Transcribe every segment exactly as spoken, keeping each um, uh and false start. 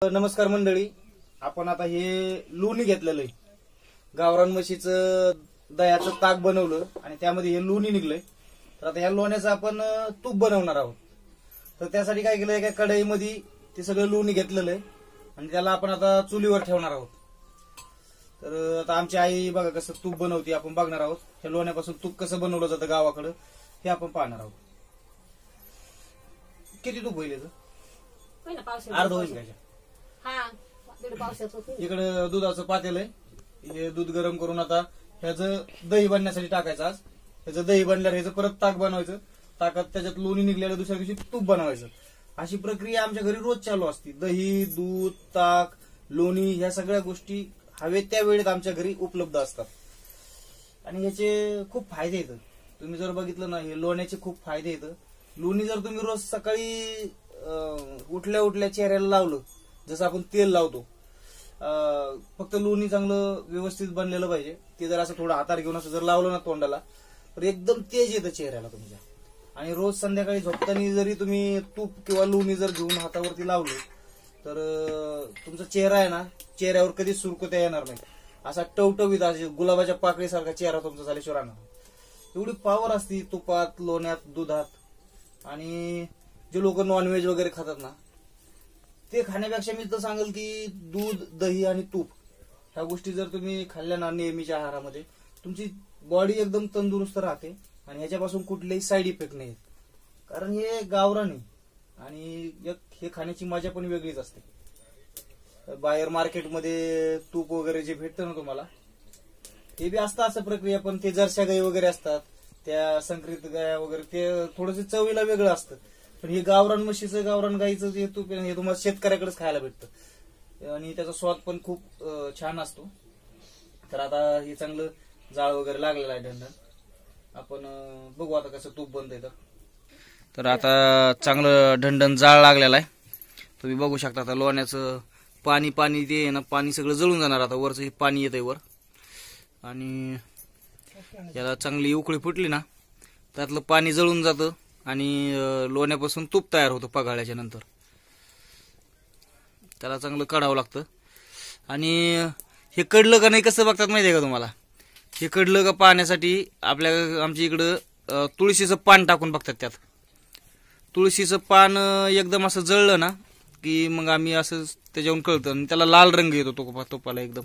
नमस्कार मंडळी, आपण आता हे लोणी घेतलेलं आहे. गावरान म्हशीचं दह्याचं ताक बनवलं आणि त्यामध्ये हे लोणी निघलंय. तर आता ह्या लोण्याचं आपण तूप बनवणार आहोत. तर त्यासाठी काय केलंय, काय कढईमध्ये ते सगळं लोणी घेतलेलं आहे आणि त्याला आपण आता चुलीवर ठेवणार आहोत. तर आता आमची आई बघा कसं तूप बनवते, आपण बघणार आहोत. ह्या लोण्यापासून तूप कसं बनवलं जातं गावाकडं हे आपण पाहणार आहोत. किती तूप होईल? अर्ध होईल का? इकडे दुधाचं पातेल आहे. हे दूध गरम करून आता ह्याचं दही बनण्यासाठी टाकायचं. आज ह्याचं दही बनल्यावर ह्याचं परत ताक बनवायचं. ताकात त्याच्यात लोणी निघल्याला दुसऱ्या दिवशी तूप बनवायचं. अशी प्रक्रिया आमच्या घरी रोज चालू असते. दही, दूध, ताक, लोणी ह्या सगळ्या गोष्टी हवे त्या वेळेत आमच्या घरी उपलब्ध असतात आणि ह्याचे खूप फायदे येतात. तुम्ही जर बघितलं ना, हे लोण्याचे खूप फायदे येतात. लोणी जर तुम्ही रोज सकाळी उठल्या उठल्या चेहऱ्याला लावलं, जसं आपण तेल लावतो, फक्त लोणी चांगलं व्यवस्थित बनलेलं पाहिजे. ते जर असं थोडं हातार घेऊन असं जर लावलं ना तोंडाला, तर एकदम तेज येतं चेहऱ्याला तुमच्या. आणि रोज संध्याकाळी झोपताना जरी तुम्ही तूप किंवा लोणी जर घेऊन हातावरती लावलं तर तुमचा चेहरा आहे ना, चेहऱ्यावर कधीच सुरकुत्या येणार नाही. असा टवटवीत असे गुलाबाच्या पाकळीसारखा चेहरा तुमचा झाल्याशिवाय राहणार. एवढी पॉवर असते तुपात, लोण्यात, दुधात. आणि जे लोक नॉनव्हेज वगैरे खातात ना, ते खाण्यापेक्षा मी तर सांगेल की दूध, दही आणि तूप ह्या गोष्टी जर तुम्ही खाल्ल्या ना नेहमीच्या आहारामध्ये, तुमची बॉडी एकदम तंदुरुस्त राहते आणि ह्याच्यापासून कुठलेही साईड इफेक्ट नाही. कारण हे गावरान आहे आणि हे खाण्याची मजा पण वेगळीच असते. बाहेर मार्केटमध्ये तूप वगैरे जे भेटतं ना तुम्हाला, ते बी असतं असं प्रक्रिया, पण ते जर्शा गाई वगैरे असतात, त्या संकरित गाया वगैरे, ते थोडंसं चवीला वेगळं असतं. पण हे गावरान म्हशीचं, गावरान गाईचं जे तूप हे तुम्हाला शेतकऱ्याकडेच खायला भेटतं आणि त्याचा स्वाद पण खूप छान असतो. तर आता हे चांगलं जाळ वगैरे लागलेलं आहे ढंढण. आपण बघू आता कसं तूप बनतंय. तर तर आता चांगलं ढंढण जाळ लागलेला आहे. तुम्ही बघू शकता. आता लोण्याचं पाणी पाणी ते ना, पाणी सगळं जळून जाणार. आता वरचं हे पाणी येतंय वर आणि याला चांगली उकळी फुटली ना, त्यातलं पाणी जळून जातं आणि लोण्यापासून तूप तयार होतं. पगाळ्याच्या नंतर त्याला चांगलं काढावं लागतं. आणि हे कडलं का नाही कसं बघतात माहितीये का तुम्हाला? हे कडलं का पाहण्यासाठी आपल्या आमच्या इकडं तुळशीचं पान टाकून बघतात. त्यात तुळशीचं पान एकदम असं जळलं ना की मग आम्ही असं त्याच्यावरून कळतं आणि त्याला लाल रंग येतो तुपा तुपाला एकदम.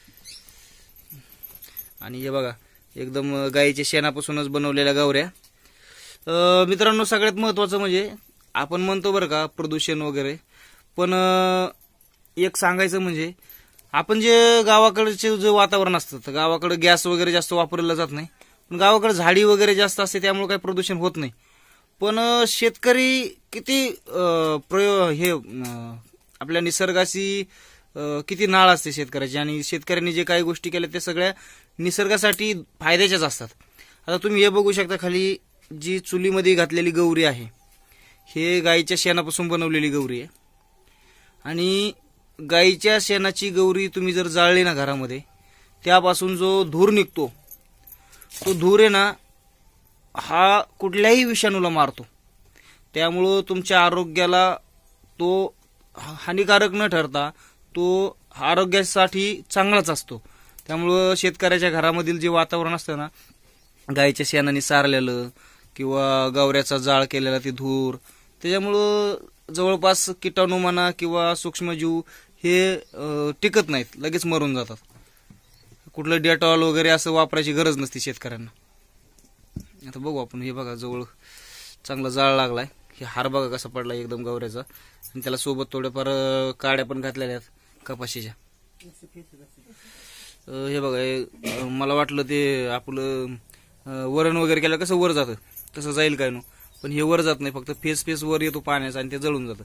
आणि हे बघा, एकदम गाईच्या शेणापासूनच बनवलेल्या गावऱ्या. मित्रांनो, सगळ्यात महत्वाचं म्हणजे आपण म्हणतो बरं का प्रदूषण वगैरे, पण एक सांगायचं म्हणजे आपण जे गावाकडचे जे वातावरण असतं, तर गावाकडे गॅस वगैरे जास्त वापरला जात नाही, पण गावाकडे झाडी वगैरे जास्त असते, त्यामुळे काही प्रदूषण होत नाही. पण शेतकरी किती प्रयोग हे आपल्या निसर्गाशी किती नाळ असते शेतकऱ्याची, आणि शेतकऱ्यांनी जे काही गोष्टी केल्या त्या सगळ्या निसर्गासाठी फायद्याच्याच असतात. आता तुम्ही हे बघू शकता, खाली जी चुलीमध्ये घातलेली गौरी आहे, हे गाईच्या शेणापासून बनवलेली गौरी आहे. आणि गाईच्या शेणाची गौरी तुम्ही जर जाळली ना घरामध्ये, त्यापासून जो धूर निघतो, तो धूर आहे ना, हा कुठल्याही विषाणूला मारतो. त्यामुळं तुमच्या आरोग्याला तो हानिकारक न ठरता तो आरोग्यासाठी चांगलाच असतो. त्यामुळं शेतकऱ्याच्या घरामधील जे वातावरण असतं ना, गाईच्या शेणाने सारलेलं किंवा गवऱ्याचा जाळ केलेला ते धूर, त्याच्यामुळं जवळपास किटाणू म्हणा किंवा सूक्ष्मजीव हे टिकत नाहीत, लगेच मरून जातात. कुठलं डेटॉल वगैरे असं वापरायची गरज नसते शेतकऱ्यांना. आता बघू आपण. हे बघा, जवळ चांगला जाळ लागलाय. हे हार बघा कसा पडला एकदम गवऱ्याचा, आणि त्याला सोबत थोड्याफार काड्या पण घातलेल्या आहेत कपाशीच्या. हे बघा, मला वाटलं ते आपलं वरण वगैरे केलं कसं वर जातं तसं जाईल काय नो, पण हे वर जात नाही, फक्त फेस फेस वर येतो पाण्याचा आणि ते जळून जातं.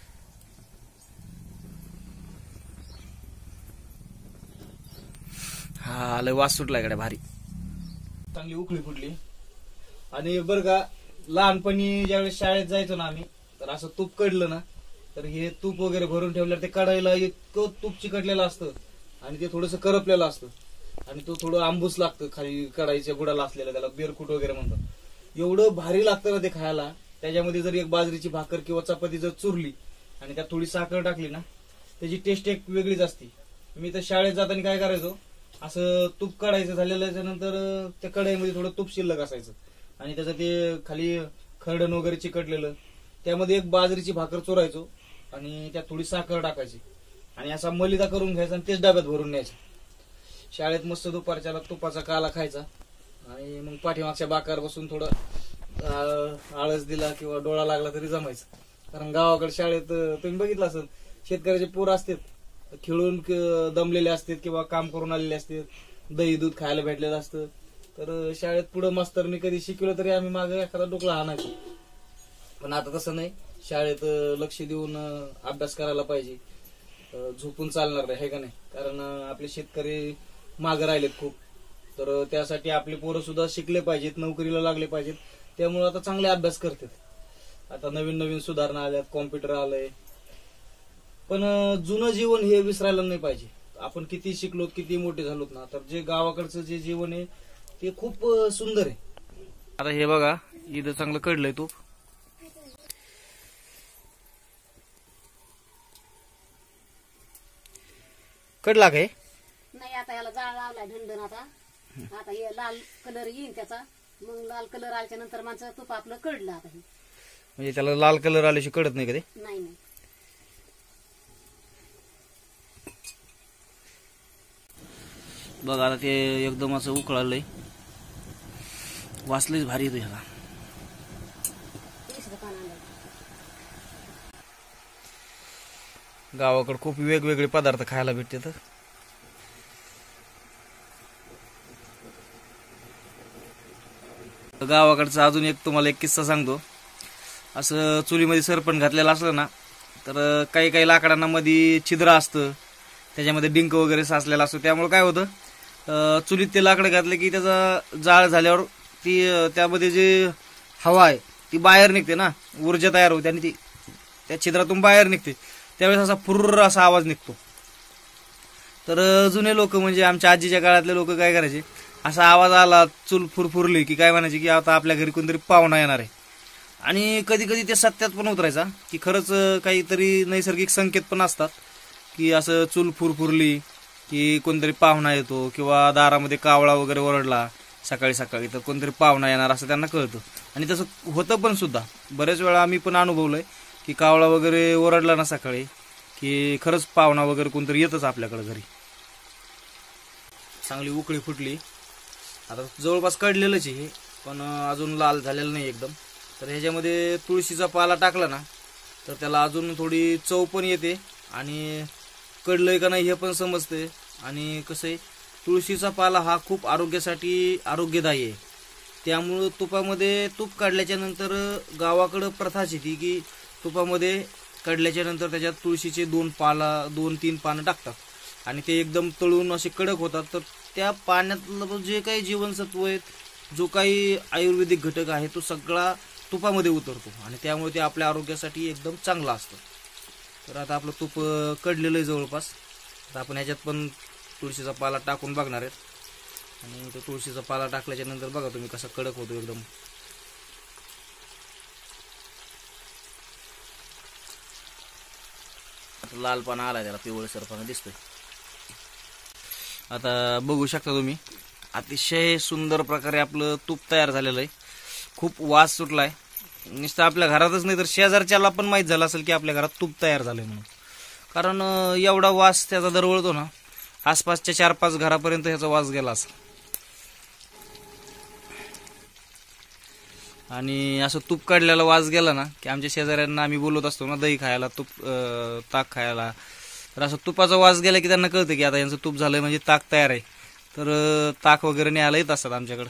हा, लय वास सुटला इकडे भारी. चांगली उकळी फुटली. आणि बरं का, लहानपणी ज्यावेळेस शाळेत जायचो ना आम्ही, तर असं तूप कडलं ना, तर हे तूप वगैरे भरून ठेवल्यावर ते काढायला इतकं तूप चिकटलेलं असतं आणि ते थोडंसं करपलेलं असतं आणि तो थोडं आंबूस लागतं खाली कढाईच्या बुडाला असलेलं, त्याला बेरकूट वगैरे म्हणतात. एवढं भारी लागतं ना ते खायला. त्याच्यामध्ये जर एक बाजरीची भाकर किंवा चपाती जर चुरली आणि त्यात थोडी साखर टाकली ना, त्याची टेस्ट एक वेगळीच असते. मी तर शाळेत जाताना काय करायचो, असं तूप काढायचं झालेलं नंतर त्या कढईमध्ये थोडं तूप शिल्लक असायचं आणि त्याचं ते खाली खरडण वगैरे चिकटलेलं, त्यामध्ये एक बाजरीची भाकर चोरायचो आणि त्यात थोडी साखर टाकायची आणि असा मलिदा करून घ्यायचा आणि तेच डब्यात भरून न्यायचं. शाळेत मस्त दुपारच्याला तुपाचा काला खायचा आणि मग पाठीमागच्या बाकार बसून थोडं आळस दिला किंवा डोळा लागला तरी जमायचं. कारण गावाकडे शाळेत तुम्ही बघितलं असेल, शेतकऱ्याचे पोर असतात, खेळून दमलेले असतात किंवा काम करून आलेले असतात, दही दूध खायला भेटलेलं असतं. तर शाळेत पुढं मास्तरनी कधी शिकवलं तरी आम्ही मागे एखादा डोकला हाणायचो. पण आता तसं नाही, शाळेत लक्ष देऊन अभ्यास करायला पाहिजे, झोपून चालणार नाही, हे का नाही. कारण आपले शेतकरी मागे राहिलेत खूप, तर त्यासाठी आपले पोरं सुद्धा शिकले पाहिजेत, नोकरीला लागले पाहिजेत. त्यामुळे आता चांगले अभ्यास करतात. आता नवीन नवीन सुधारणा आल्यात, कॉम्प्युटर आलंय. पण जुनं जीवन हे विसरायला नाही पाहिजे. आपण किती शिकलोत, किती मोठे झालोत ना, तर जे गावाकडचं जे जीवन आहे ते खूप सुंदर आहे. आता हे बघा, इथं चांगलं कडलंय तूप. कडला काय नाही, आता याला जाळ लावलाय ढंढण. आता आता हे लाल कलर येईन त्याचा, मग लाल कलर आल्याच्या नंतर माणसं तूप आपलं कडलं. आता हे म्हणजे त्याला लाल कलर आल्याशी कडत नाही कधी. नाही नाही बघा आता ते एकदम असं उकळालंय, वासलंच भारी येतो ह्याला. तिसरं पान आणलं. गावाकडे खूप वेगवेगळे पदार्थ खायला भेटतात. गावाकडचा अजून एक तुम्हाला एक किस्सा सांगतो. असं चुलीमध्ये सरपण घातलेलं असलं ना, तर काही काही लाकडांना मध्ये छिद्र असतं, त्याच्यामध्ये डिंक वगैरे साचलेला असतो. त्यामुळे काय होतं, चुलीत ते लाकडं घातले की त्याचा जाळ झाल्यावर ती त्यामध्ये जे हवा आहे ती बाहेर निघते ना, ऊर्जा तयार होते आणि ती त्या छिद्रातून बाहेर निघते. त्यावेळेस असा फुर्र असा आवाज निघतो. तर जुने लोक म्हणजे आमच्या आजीच्या काळातले लोक काय करायचे, असा आवाज आला, चूल फुरफुरली की काय म्हणायचे की आता आपल्या घरी कोणतरी पाहुणा येणार आहे. आणि कधी कधी ते सत्यात पण उतरायचा की खरंच काहीतरी नैसर्गिक संकेत पण असतात की असं चूल फुरफुरली की कोणतरी पाहुणा येतो, किंवा दारामध्ये कावळा वगैरे ओरडला सकाळी सकाळी तर कोणतरी पाहुणा येणार असं त्यांना कळतं. आणि तसं होतं पण सुद्धा. बऱ्याच वेळा आम्ही पण अनुभवलंय की कावळा वगैरे ओरडला ना सकाळी की खरंच पाहुणा वगैरे कोणतरी येतच आपल्याकडे घरी. चांगली उकळी फुटली. आता जवळपास कढलेलंच आहे, पण अजून लाल झालेलं नाही एकदम. तर ह्याच्यामध्ये तुळशीचा पाला टाकला ना तर त्याला अजून थोडी चव पण येते आणि कडलंय का नाही हे पण समजते. आणि कसं आहे, तुळशीचा पाला हा खूप आरोग्यासाठी आरोग्यदायी आहे. त्यामुळं तुपामध्ये तूप काढल्याच्या नंतर गावाकडं प्रथाच येते की तुपामध्ये काढल्याच्या नंतर त्याच्यात तुळशीचे दोन पाला दोन तीन पानं टाकतात आणि ते एकदम तळून असे कडक होतात. तर त्या पाण्यातलं जे काही जीवनसत्व आहेत, जो काही आयुर्वेदिक घटक आहे, तो सगळा तुपामध्ये उतरतो आणि त्यामुळे ते आपल्या आरोग्यासाठी एकदम चांगलं असतं. तर आता आपलं तूप कडलेलं आहे जवळपास. तर आपण ह्याच्यात पण तुळशीचा पाला टाकून बघणार आहेत आणि तो तुळशीचा पाला टाकल्याच्या नंतर बघा तुम्ही कसा कडक होतो एकदम. लाल पाना आलाय त्याला, पिवळसर पाना दिसतोय. आता बघू शकता तुम्ही, अतिशय सुंदर प्रकारे आपलं तूप तयार झालेलं आहे. खूप वास सुटलाय. नुसतं आपल्या घरातच नाही तर शेजारच्याला पण माहीत झालं असेल की आपल्या घरात तूप तयार झालंय म्हणून. कारण एवढा वास त्याचा दरवळतो ना, आसपासच्या चार पाच घरापर्यंत ह्याचा वास गेला असेल. आणि असं तूप काढलेला वास गेला ना की आमच्या शेजाऱ्यांना आम्ही बोलत असतो ना दही खायला, तूप ताक खायला, तर असं तुपाचा वास गेला की त्यांना कळतं की आता यांचं तूप झालंय म्हणजे ताक तयार आहे. तर ताक वगैरे न्यायला येत असतात आमच्याकडं.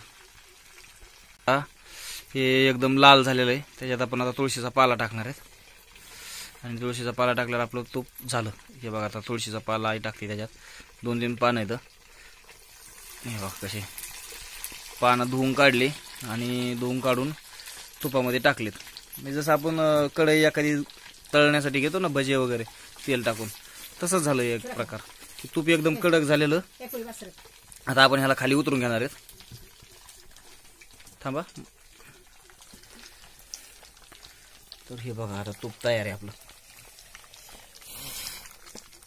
हे एकदम लाल झालेलं आहे. त्याच्यात आपण आता तुळशीचा पाला टाकणार आहेत आणि तुळशीचा पाला टाकल्यावर आपलं तूप झालं. हे बघा, आता तुळशीचा पाला आई टाकते. त्याच्यात दोन तीन पानं आहेत. हे बघा कसे पानं धुवून काढली आणि धुवून काढून तुपामध्ये टाकलेत. म्हणजे जसं आपण कढई एखादी तळण्यासाठी घेतो ना भजे वगैरे तेल टाकून, तसंच झालं एक प्रकार. तूप एकदम कडक झालेलं. आता आपण ह्याला खाली उतरून घेणार आहेत. थांबा. तर हे बघा, आता तूप तयार आहे आपलं.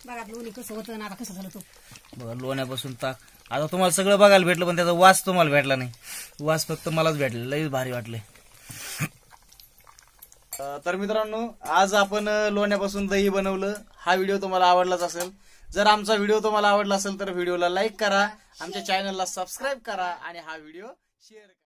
बघा लोणी कसं होतं आणि आता कसं झालं तो. बघा लोण्यापासून ताक. आता तुम्हाला सगळं बघायला भेटलं पण त्याचा वास तुम्हाला भेटला नाही. वास फक्त मलाच भेटला. लईच भारी वाटले. तर मित्रांनो आज आपण लोण्यापासून दही बनवलं. हा व्हिडिओ तुम्हाला आवडलाच असेल. जर आमचा व्हिडिओ तुम्हाला आवडला असेल तर व्हिडिओला लाईक करा, आमच्या चॅनलला सबस्क्राईब करा आणि हा व्हिडिओ शेअर करा.